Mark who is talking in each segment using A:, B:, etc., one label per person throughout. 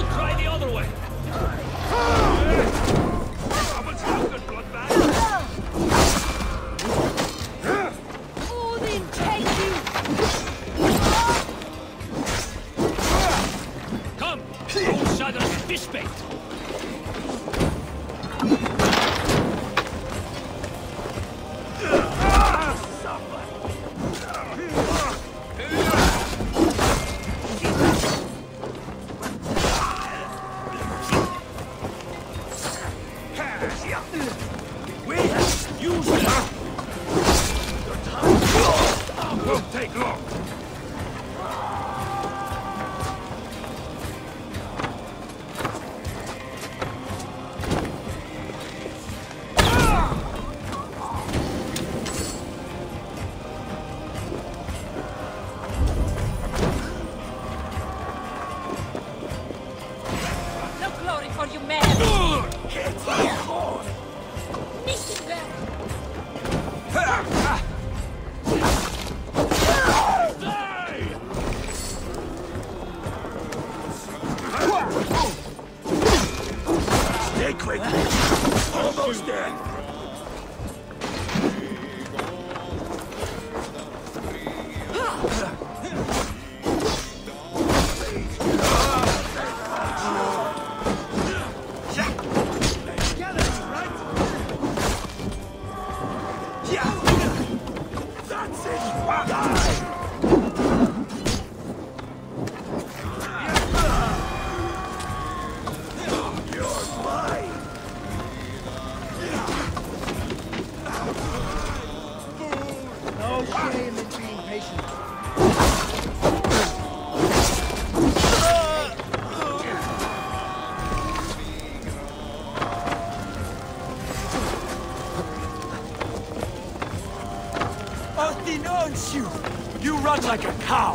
A: Try the other way.
B: Odin, take you!
A: Come! Old Shadow's fish bait! Use it! Won't take long.
B: No glory for you, man! Nicht in there!
A: Stay quick! Almost there! That's it! Die! You're mine!
C: No shame in being patient.
A: Odin owns you! You run like a cow!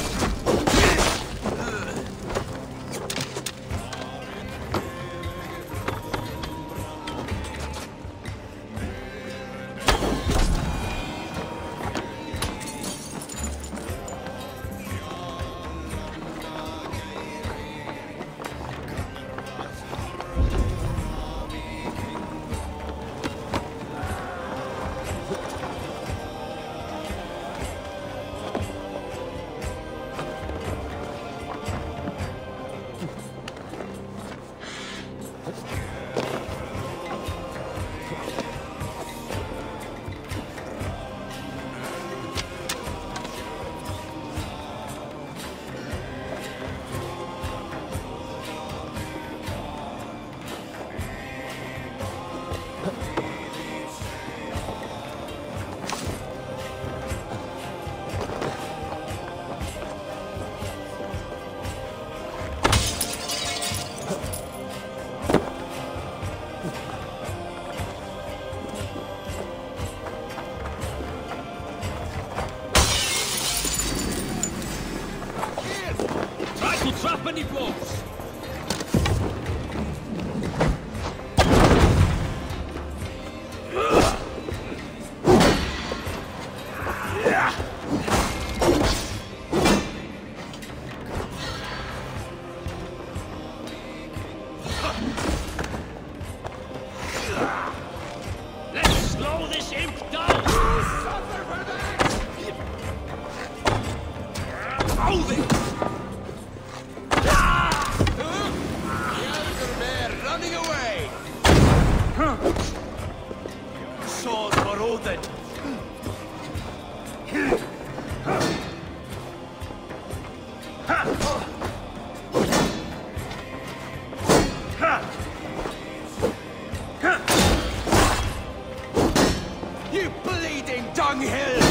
A: Try to trap any blows! Let's slow this imp down! Move it!
D: Running away!
A: Sword for Odin!
D: You bleeding dunghill!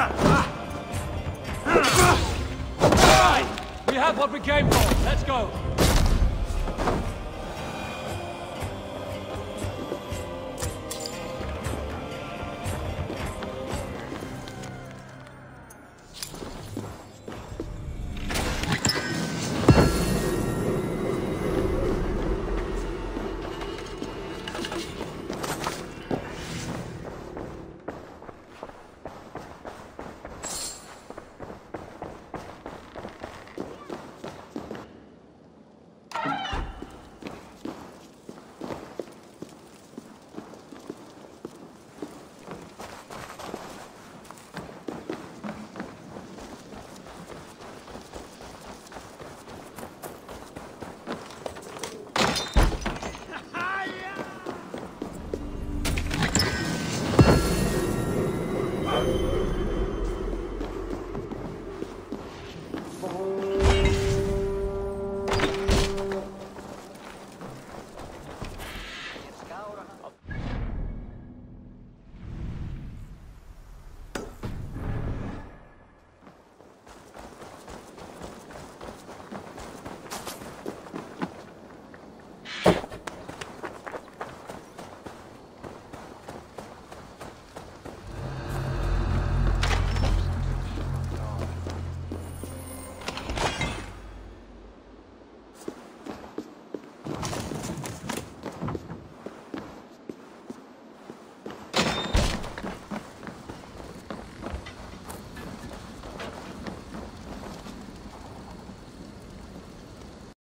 A: We have what we came for. Let's go.